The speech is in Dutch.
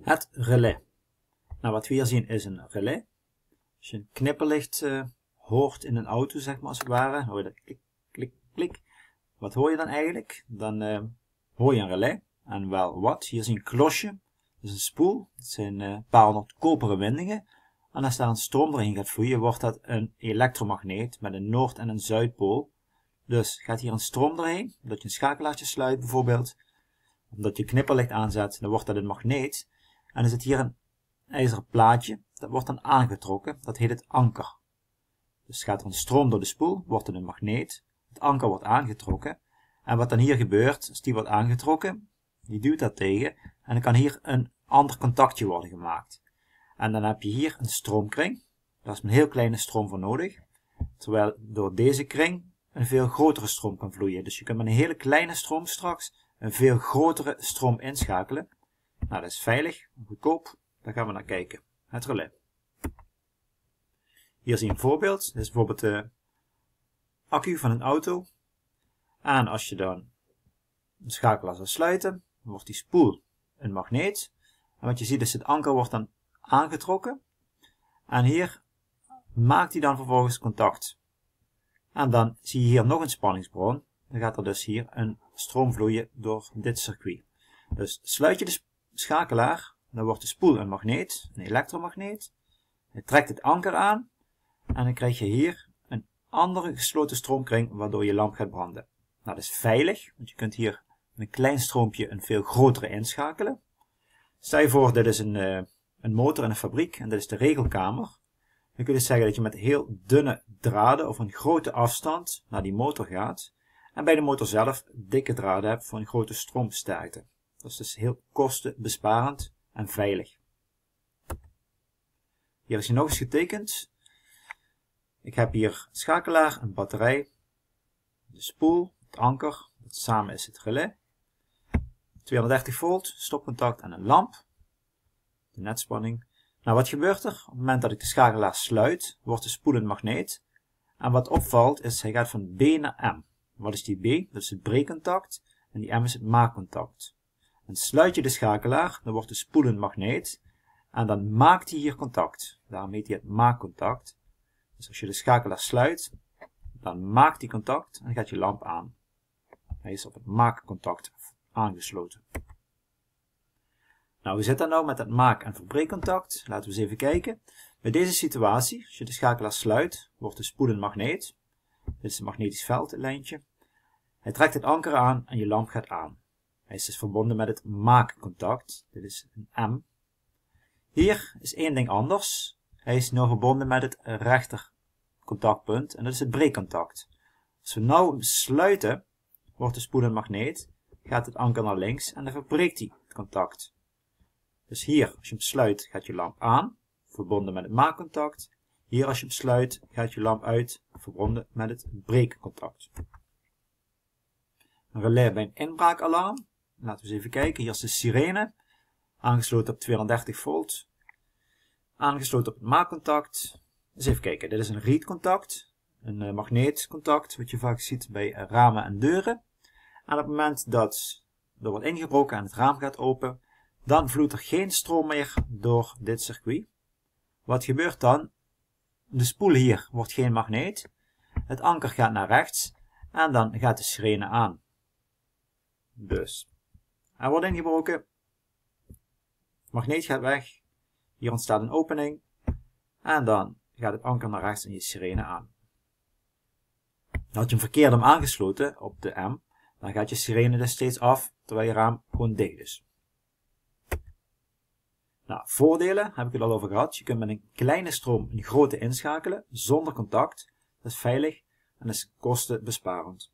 Het relais. Nou, wat we hier zien is een relais. Als je een knipperlicht hoort in een auto, zeg maar als het ware, hoor je dat klik, klik, klik. Wat hoor je dan eigenlijk? Dan hoor je een relais. En wel wat? Hier zie je een klosje. Dat is een spoel. Dat zijn een paar honderd koperen windingen. En als daar een stroom doorheen gaat vloeien, wordt dat een elektromagneet met een noord- en een zuidpool. Dus gaat hier een stroom doorheen, omdat je een schakelaartje sluit bijvoorbeeld, omdat je knipperlicht aanzet, dan wordt dat een magneet. En dan zit hier een ijzeren plaatje, dat wordt dan aangetrokken, dat heet het anker. Dus gaat er een stroom door de spoel, wordt het een magneet, het anker wordt aangetrokken. En wat dan hier gebeurt, als die wordt aangetrokken, die duwt dat tegen, en dan kan hier een ander contactje worden gemaakt. En dan heb je hier een stroomkring, daar is een heel kleine stroom voor nodig, terwijl door deze kring een veel grotere stroom kan vloeien. Dus je kunt met een hele kleine stroom straks een veel grotere stroom inschakelen. Nou, dat is veilig, goedkoop, daar gaan we naar kijken. Het relais. Hier zie je een voorbeeld. Dit is bijvoorbeeld de accu van een auto. En als je dan een schakelaar zou sluiten, dan wordt die spoel een magneet. En wat je ziet is het anker wordt dan aangetrokken. En hier maakt hij dan vervolgens contact. En dan zie je hier nog een spanningsbron. Dan gaat er dus hier een stroom vloeien door dit circuit. Dus sluit je de schakelaar, dan wordt de spoel een magneet, een elektromagneet. Hij trekt het anker aan en dan krijg je hier een andere gesloten stroomkring waardoor je lamp gaat branden. Nou, dat is veilig, want je kunt hier met een klein stroompje een veel grotere inschakelen. Stel je voor, dit is een motor in een fabriek en dit is de regelkamer. Dan kun je zeggen dat je met heel dunne draden of een grote afstand naar die motor gaat. En bij de motor zelf dikke draden hebt voor een grote stroomsterkte. Dat is dus heel kostenbesparend en veilig. Hier is hij nog eens getekend. Ik heb hier een schakelaar, een batterij, de spoel, het anker, dat samen is het relais. 230 volt, stopcontact en een lamp. De netspanning. Nou, wat gebeurt er? Op het moment dat ik de schakelaar sluit, wordt de spoel een magneet. En wat opvalt is, hij gaat van B naar M. Wat is die B? Dat is het breekcontact. En die M is het maakcontact. En sluit je de schakelaar, dan wordt de spoel een magneet. En dan maakt hij hier contact. Daarom heet hij het maakcontact. Dus als je de schakelaar sluit, dan maakt hij contact en dan gaat je lamp aan. Hij is op het maakcontact aangesloten. Nou, hoe zit dat nou met het maak- en verbreekcontact? Laten we eens even kijken. Bij deze situatie, als je de schakelaar sluit, wordt de spoel een magneet. Dit is een magnetisch veld, het lijntje. Hij trekt het anker aan en je lamp gaat aan. Hij is dus verbonden met het maakcontact. Dit is een M. Hier is één ding anders. Hij is nu verbonden met het rechter contactpunt en dat is het breekcontact. Als we nou sluiten, wordt de spoel een magneet, gaat het anker naar links en dan verbreekt hij het contact. Dus hier, als je hem sluit, gaat je lamp aan, verbonden met het maakcontact. Hier, als je hem sluit, gaat je lamp uit, verbonden met het breekcontact. Een relais bij een inbraakalarm. Laten we eens even kijken. Hier is de sirene, aangesloten op 230 volt. Aangesloten op het maakcontact. Dus even kijken, dit is een reedcontact, een magneetcontact, wat je vaak ziet bij ramen en deuren. En op het moment dat er wordt ingebroken en het raam gaat open, dan vloeit er geen stroom meer door dit circuit. Wat gebeurt dan? De spoel hier wordt geen magneet. Het anker gaat naar rechts en dan gaat de sirene aan. Dus, er wordt ingebroken. Het magneet gaat weg. Hier ontstaat een opening. En dan gaat het anker naar rechts en je sirene aan. Had je hem verkeerd aangesloten op de M, dan gaat je sirene dus steeds af, terwijl je raam gewoon dicht is. Nou, voordelen heb ik het al over gehad. Je kunt met een kleine stroom een grote inschakelen, zonder contact. Dat is veilig en dat is kostenbesparend.